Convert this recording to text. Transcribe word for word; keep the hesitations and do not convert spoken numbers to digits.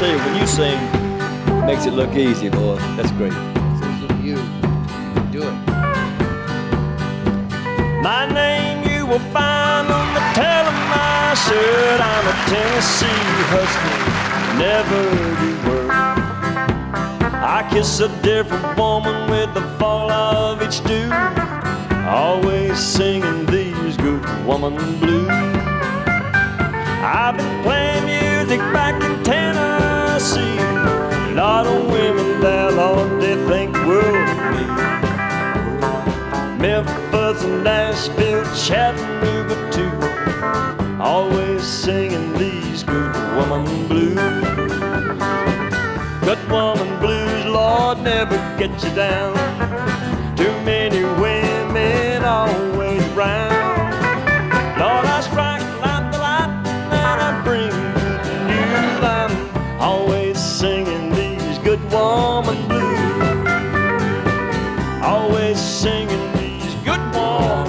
tell you, when you sing, it makes it look easy, boy. That's great. You do it. My name you will find on the tail of my shirt. I'm a Tennessee husky, never do work. I kiss a different woman with the fall of each dew, always singing these good woman blues. I've been playing music back in Tennessee. A lot of women there, Lord, they think world of me. Memphis and Nashville, Chattanooga too, always singing these good woman blues. Good woman blues, Lord, never get you down. Too many women always around. Lord, I strike light the light and I bring good news. I'm always singing these good woman blues. Always singing these good woman